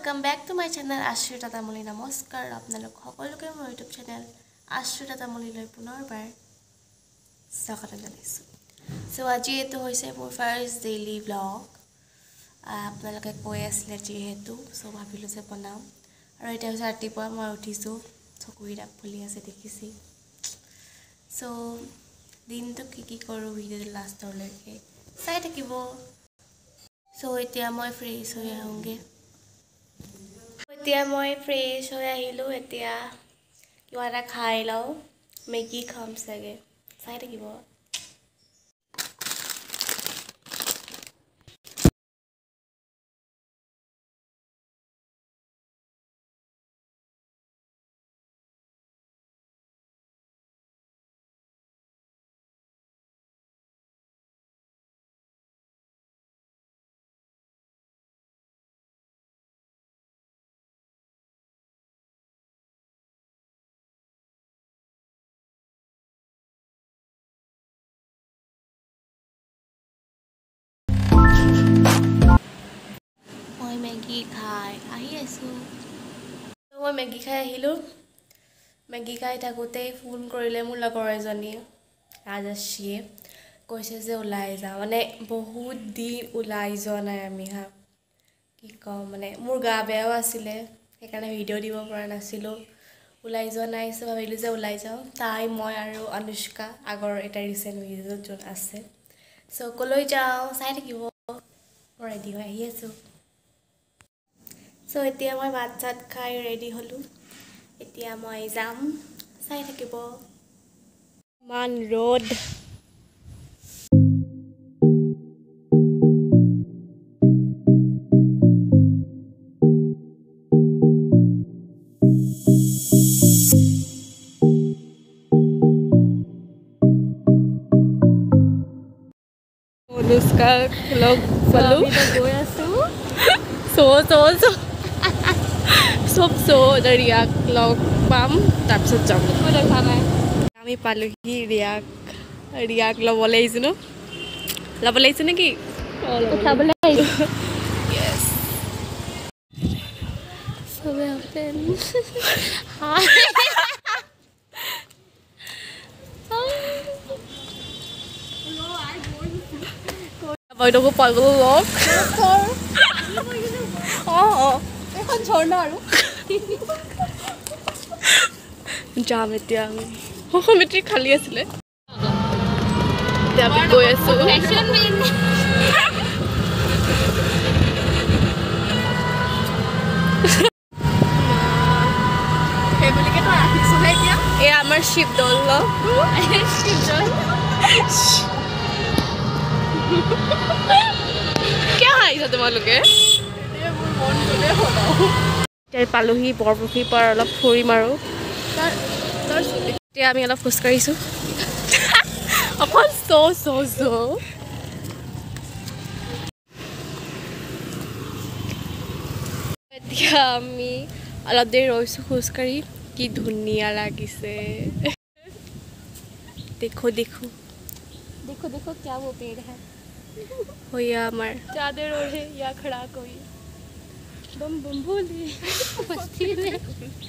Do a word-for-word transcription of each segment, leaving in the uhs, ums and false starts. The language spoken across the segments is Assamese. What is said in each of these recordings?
Welcome back to my channel Ashrita Tamuli. Namaskar আপোনালোক সকলোকে মোৰ YouTube channel Ashrita Tamuli লৈ পুনৰবাৰ স্বাগত জনাইছো। So আজি এটো হৈছে মোৰ first daily vlog। আপোনালোকে কৈ আছিল যেহেতু সো ভাবিলো যে বনাম আৰু এটা হৈছে ৰাতিপুৱা মই উঠিছো চকুইৰা ফুলি আছে দেখিছি। So দিনটো কি কি কৰো ভিডিও লাষ্টলৈকে চাই থাকিব। So এতিয়া মই ফ্ৰেছ হৈ আহোঁগে। এতিয়া মই ফ্ৰেছ হৈ আহিলো এতিয়া কিবা এটা খাই লওঁ মেগী খাম চাগে চাই থাকিব। Maggie khai ahi asu to moi Maggie khai ahilu Maggie khai takote phone korile mur lagor ejoni Rajashie koise je ulai ja mane bahut din ulai jona ami ha ki ko mane mur ga beao asile ekane video dibo para nasilo ulai jona ise bhabilu je ulai jao tai moi aru Anushka agor eta recent video jon ase so koloi jao sai thakibo ready hoi ahi asu। So এতিয়া মই ভাত চাত খাই ৰেডি হলো এতিয়া মই যাম চাই থাকিব মান ৰোড অনুষ্কা লগ পালো গৈ আছো সো সো সো সব সো ৰিয়াক লগ পাম তাৰপিছত যাম দেখা নাই আমি পালোহি ৰিয়াক ৰিয়াক ল'বলৈ আহিছো ন ল'বলৈ আহিছো নেকি উঠাবলৈ আহিছো yes সবে ফ্ৰেণ্ড হাই বাইদেউকো পাগল লগ অঁ অঁ এখন ঝৰ্ণা আৰু যাম এতিয়া আমি সমিতি খালী আছিলে এতিয়া আমি গৈ আছো এয়া আমাৰ শিৱদৌল শিৱদৌল কিয় হাঁহিছা তোমালোকে পালোহি বৰপুখুৰীৰ পৰা অলপ ফুৰিম আৰু এতিয়া আমি অলপ খোজকাঢ়িছো অকল চ চ চ এতিয়া আমি অলপ দেৰি ৰৈছো খোজকাঢ়ি কি ধুনীয়া লাগিছে দেখো দেখো देखो देखो क्या वो पेड़ है होया अमर चादर ओढ़े या खड़ा कोई बम बम भोले मस्ती में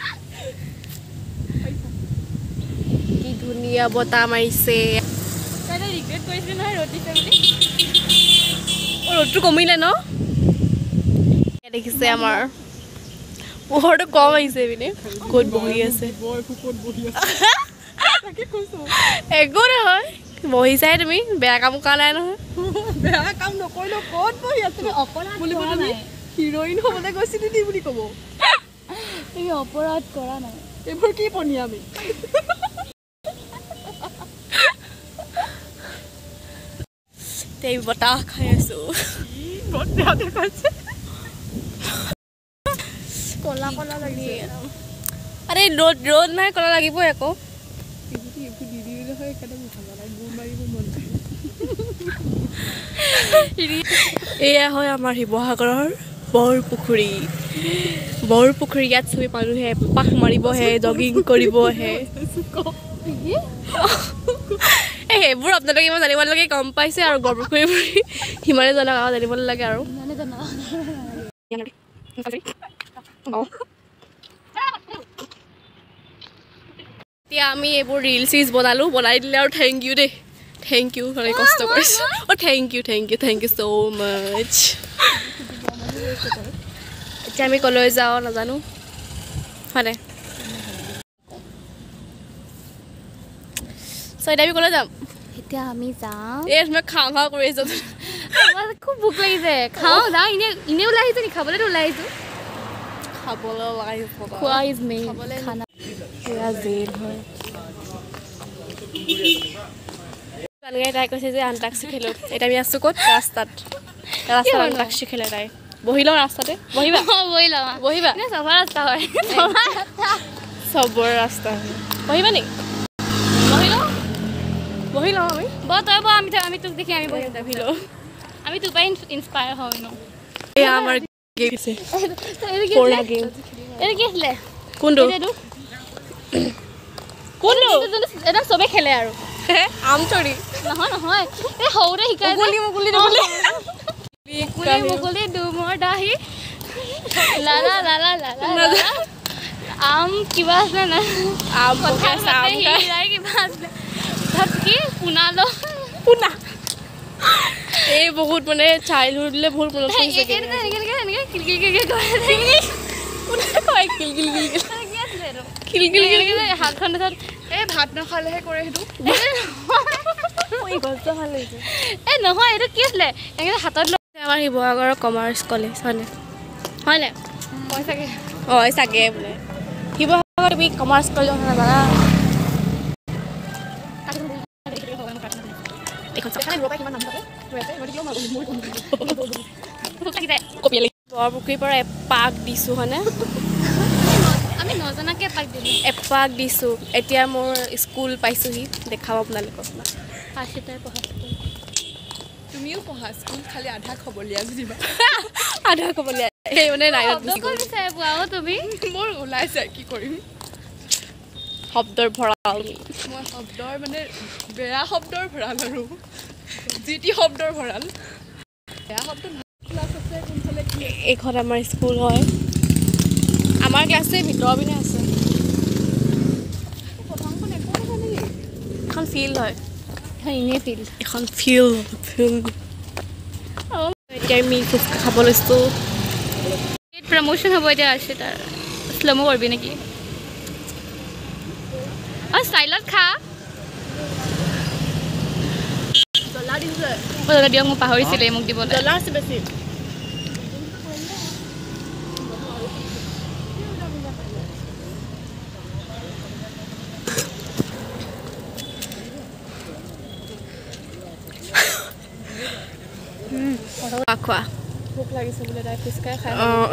की दुनिया बता मारिसे काले रिग्रेट কৰিছে নহয় ৰুটি ফেমিলি ও ৰুটি কমিলে ন দেখিছে আমাৰ পোহৰটো কম আহিছে বিনে কোট বহি আছে বয় কোট বহি আছে তাকে কৈছো এগো নহয় বহি চাই তুমি বেয়া কাম কৰা নাই নহয় বেয়া কাম নকৰিলো ক'ত বহি আছে অপৰাধ কৰা নাই হিৰোইন হ'বলৈ গৈছিলি নি বুলি ক'ব এই অপৰাধ কৰা নাই এইবোৰ কি পনি আমি তেই বতাহ খাই আছো বহুত বেয়া দেখাইছে কলা কলা লাগিছে আৰে ৰ'দ ৰ'দ নাই কলা লাগিব আকৌ এয়া হয় আমাৰ শিৱসাগৰৰ বৰপুখুৰী বৰপুখুৰী ইয়াত চবে মানুহে পাক মাৰিবহে জগিং কৰিবহে এই সেইবোৰ আপোনালোকে ইমান জানিব লাগে গম পাইছে আৰু বৰপুখুৰী সিমানে জনা জানিব লাগে আৰু এতিয়া আমি এইবোৰ ৰিল চিজ বনালোঁ বনাই দিলে আৰু থেংক ইউ দেই থেংক ইউ সদায় কষ্ট কৰিছোঁ অঁ thank you thank you thank you so' much এতিয়া আমি ক'লৈ যাওঁ নাজানো হয় চ' এতিয়া আমি ক'লৈ যাম এতিয়া আমি যাওঁ এই মই খাওঁ খাওঁ কৰি আছোঁ আমাৰ খুব ভোক লাগিছে খাওঁ যাওঁ এনে এনে ওলাই আহিছোঁ নি খাবলৈতো ওলাই আহিছোঁ খাবলৈ আহিছোঁ খোৱা ইজ মেইন খানা পুৰা জেল হয় গানগাই তাই কৈছে যে আন্তাক্ষী খেলোঁ এতিয়া আমি আছোঁ ক'ত ৰাস্তাত ৰাস্তাত আন্তাক্ষী খেলে তাই বহি লওঁ ৰাস্তাতে বহিবা বহি লওঁ বহিবা চবৰ ৰাস্তা হয় চবৰে ৰাস্তা হয় বহিবা নেকি বহি লওঁ বহি লওঁ আমি ব তই ব আমি আমি তোক দেখি আমি বহি বহি লওঁ আমি তোৰ পৰাই ইনস্পায়াৰ হওঁ ন এয়া আমাৰ গেম আছে পুৰণা গেম এইটো কি আছিলে কোনটো কোনটো এটা চবেই খেলে আৰু আমচৰি নহয় নহয় এই সৰুতে শিকাই মুকলি মুকলি মুকলি মুকলি ডুমৰ দাহি লালা লালা লালা আম কিবা আছে না আম কথা আম কিবা আছে ভাত কি পুনালো পুনা এই বহুত মানে চাইল্ডহুডলৈ বহুত মনত পৰিছে হাতখন এই ভাত নাখালেহে কৰে সেইটো এই নহয় এইটো কি আছিলে এনেকৈ হাতত আমাৰ শিৱসাগৰৰ কমাৰ্চ কলেজ হয়নে হয়নে মই চাগে হয় চাগে বোলে শিৱসাগৰ তুমি কমাৰ্চ কলেজ নাজানা বৰপুখুৰীৰ পৰা এপাক দিছোঁ হয়নে আমি নজনাকৈ এপাক দিলোঁ এপাক দিছোঁ এতিয়া মোৰ স্কুল পাইছোঁহি দেখাব আপোনালোকক ফাৰ্ষ্টটাই পঢ়া তুমিও পঢ়া স্কুল খালি আধা খবলীয়া বুজিবা আধা খবলীয়া সেই মানে নাইনত বিচাৰি পোৱা তুমি মোৰ ওলাইছে কি কৰিম শব্দৰ ভঁৰাল মই শব্দৰ মানে বেয়া শব্দৰ ভঁৰাল আৰু যি টি শব্দৰ ভঁৰাল বেয়া শব্দ ক্লাছ আছে কোনফালে কি এইখন আমাৰ স্কুল হয় আমাৰ ক্লাছে ভিতৰৰ পিনে আছে এখন ফিল্ড হয় এনেই ফিল্ড এখন ফিল্ড ফিল্ড এতিয়া আমি ফুচকা খাব লৈছোঁ প্ৰমোশ্যন হ'ব এতিয়া আছে তাৰ শ্লমো কৰিবি নেকি অঁ ষ্টাইলত খা দিয়ক মোক পাহৰিছিলে মোক দিবলৈ ডলাৰ আছে বেছি খোৱা ভোক লাগিছে বোলে তাই ফুচকাই খাই অঁ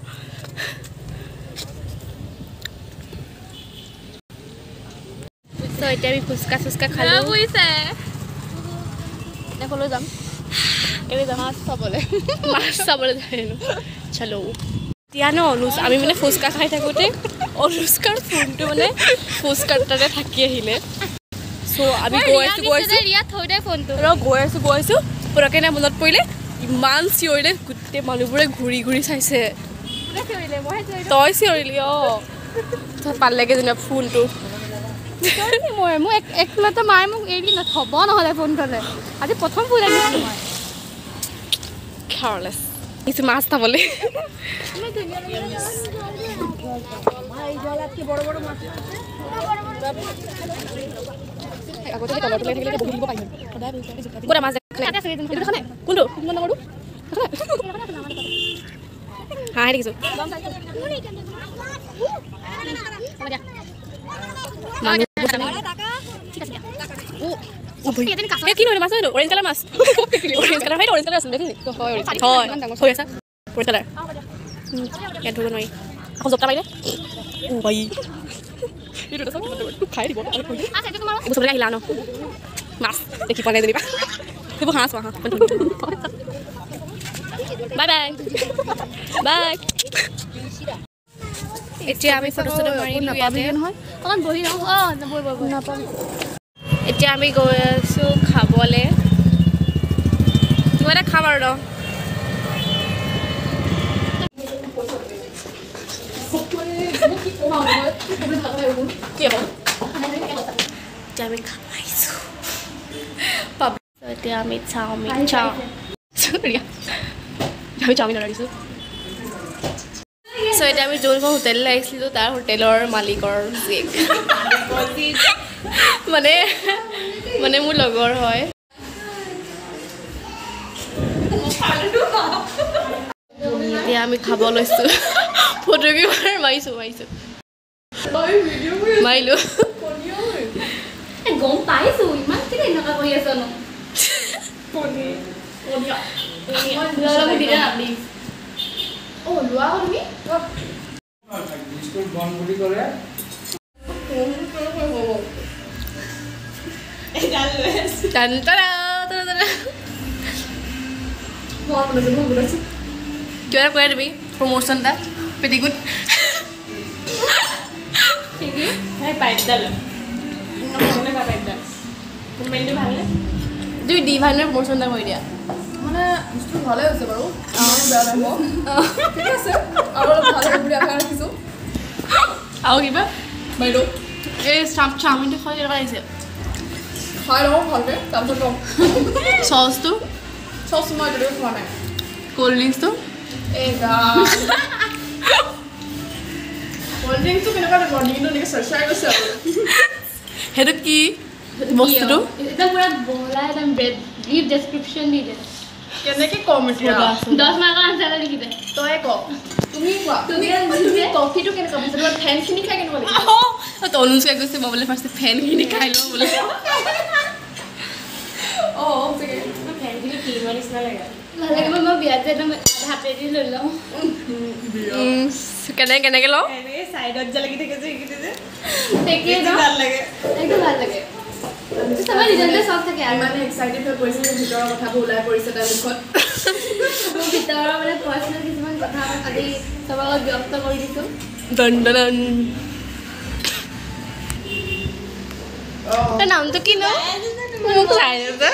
চ' এতিয়া আমি ফুচকা চুচকা খালোঁ বুজিছে এতিয়া ক'লৈ যাম কেলৈ যাম মাছ চাবলৈ মাছ চাবলৈ যায় চলো এতিয়া ন অনুজ আমি মানে ফুচকা খাই থাকোঁতে অনুষ্কাৰ ফোনটো মানে ফুচকাৰ তাতে থাকি আহিলে চ' আমি গৈ আছোঁ গৈ আছোঁ ৰিয়া থৈ দে ফোনটো ৰ গৈ আছোঁ গৈ আছোঁ পটককৈ নাই মনত পৰিলে ইমান চিঞৰিলে গোটেই মানুহবোৰে ঘূৰি ঘূৰি চাইছে তই চিঞৰিলি অঁ তই পালেগৈ যেনিবা ফোনটো মই মোক এক মিনিটৰ মায়ে মোক এৰি নথ'ব নহ'লে ফোন থ'লে আজি প্ৰথম ফোন আনিছিলোঁ মই কেয়াৰলেছ কিছু মাছ খাবলৈ গোটা মাছ কোনটো হাঁহি দেখিছোঁ কি নহয় মাছ এইটো অৰেঞ্জ কালাৰ মাছ অৰেঞ্জ কালাৰ সেইটো অৰেঞ্জ কালাৰ আছিল দেখিলি হয় হৈ আছে অৰেঞ্জ কালাৰ ইয়াত ধৰিব নোৱাৰি আকৌ জপটা মাৰিলে বাই খাই দিব বস্তুবিলাক আহিলা ন মাছ দেখি পোৱা নাই যেনিবা সেইবোৰ হাঁহ চোৱা হাঁহ বাই বাই বাই এতিয়া আমি ফটো চটো মাৰিলোঁ ইয়াতে নহয় অকণ বহি যাওঁ অঁ নাপাম এতিয়া আমি গৈ আছোঁ খাবলৈ কিবা এটা খাম আৰু ন কি হ'ব এতিয়া আমি খাইছোঁ এতিয়া আমি চাওমিন চাওঁ আমি চাওমিন অৰ্ডাৰ দিছোঁ চ' এতিয়া আমি যোনখন হোটেললৈ আহিছিলোঁ তাৰ হোটেলৰ মালিকৰ জীয়েক মানে মানে মোৰ লগৰ হয় এতিয়া আমি খাব লৈছোঁ ফটোগ্ৰাফাৰ মাৰিছোঁ মাৰিছোঁ মাৰিলোঁ গম পাইছোঁ ইমান কেলে এনেকুৱা কৰি আছ ন অ' লোৱা হ'ল তুমি স্কুল বন্ধ বুলি ক'লে কিবা এটা কৰাই দিবি প্ৰমোশ্যন এটা পেটিকুট তুমি দি ভালনে প্ৰমোশ্যন এটা কৰি দিয়া মানে বস্তু ভালে হৈছে বাৰু বেয়া নাহিব ঠিক আছে আৰু অলপ ভাল হ'ব বুলি আশা ৰাখিছোঁ আৰু কিবা বাইদেউ এই চাম চাওমিনটো খাই কেনেকুৱা লাগিছে খাই লওঁ ভালকৈ তাৰপিছত ল'ম চচটো চচ মই এতিয়ালৈকে খোৱা নাই ক'ল্ড ড্ৰিংকছটো এই ক'ল্ড ড্ৰিংকছটো কেনেকুৱা লাগিব ডিঙিটো এনেকৈ চৰচৰাই গৈছে আৰু সেইটো কি বস্তুটো এটা পুৰা বহলাই একদম ব্ৰিফ ডেছক্ৰিপশ্যন দি দে কেনেকৈ ক'ম এতিয়া দহ মাৰ্কৰ আনচাৰ লিখি দে তই ক তুমি কোৱা তুমি তুমি কফিটো কেনেকুৱা পাইছা তোমাৰ ফেনখিনি খাই কেনেকুৱা লাগিছে তনুজকে কৈছে মই বোলে ফাৰ্ষ্ট ফেনখিনি খাই লওঁ বোলে অঁ চাগে ফেনখিনি কিনিবৰ নিচিনা লাগে ভাল লাগিব মই বিয়াত যে একদম হাতেদি লৈ লওঁ কেনেকৈ কেনেকৈ লওঁ চাইডত যে লাগি থাকে যে সেইখিনি যে তাকেই ন ভাল লাগে একদম ভাল লাগে চবে নিজৰ নিজৰ চখ থাকে আৰু মানে এক্সাইটেড হৈ পৰিছে যে ভিতৰৰ কথাবোৰ ওলাই পৰিছে তাৰ মুখত মোৰ ভিতৰৰ মানে পাৰ্চনেল কিছুমান কথা আজি চবৰ আগত ব্যক্ত কৰি দিছোঁ দন দন তাৰ নামটো কি ন মোক চাই আছে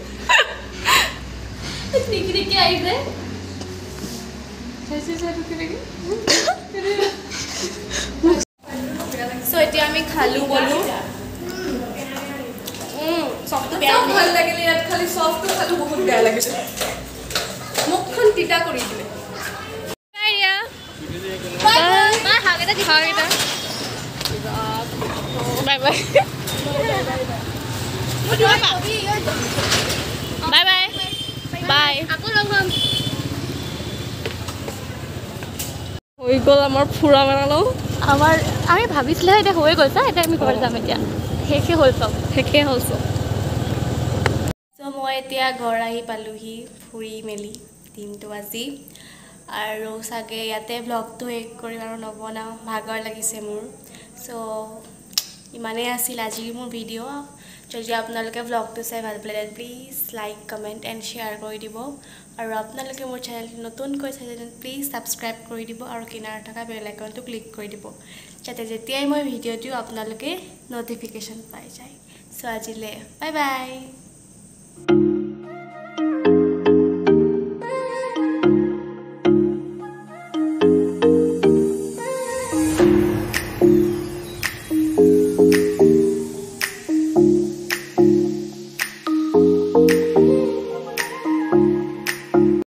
টিকি টিকি আহিছে চ' এতিয়া আমি খালোঁ বলো চবটো বেয়া চব ভাল লাগিলে ইয়াত খালি চফটো খালোঁ বহুত বেয়া লাগিলে মুখখন তিতা কৰি দিলে bye bye bye bye bye আকৌ লগ হ'ম হৈ গ'ল আমাৰ ফুৰা মেলা আমাৰ আমি ভাবিছিলোহে এতিয়া হৈ গ'ল ছাৰ এতিয়া আমি ঘৰত যাম এতিয়া শেষে হ'ল চব শেষে হ'ল চব চ' মই এতিয়া ঘৰ আহি পালোহি ফুৰি মেলি দিনটো আজি আৰু চাগে ইয়াতে ব্লগটো শেষ কৰিম আৰু নবনাওঁ ভাগৰ লাগিছে মোৰ চ' ইমানেই আছিল আজিৰ মোৰ ভিডিঅ' যদি আপোনালোকে ব্লগটো চাই ভাল পালে then please like comment and share কৰি দিব আৰু আপোনালোকে মোৰ চেনেলটো নতুনকৈ চাইছে দেন প্লিজ ছাবস্ক্ৰাইব কৰি দিব আৰু কিনাৰত থকা বেল আইকনটো ক্লিক কৰি দিব যাতে যেতিয়াই মই ভিডিঅ' দিওঁ আপোনালোকে ন'টিফিকেশ্যন পাই যায় চ' আজিলৈ বাই বাই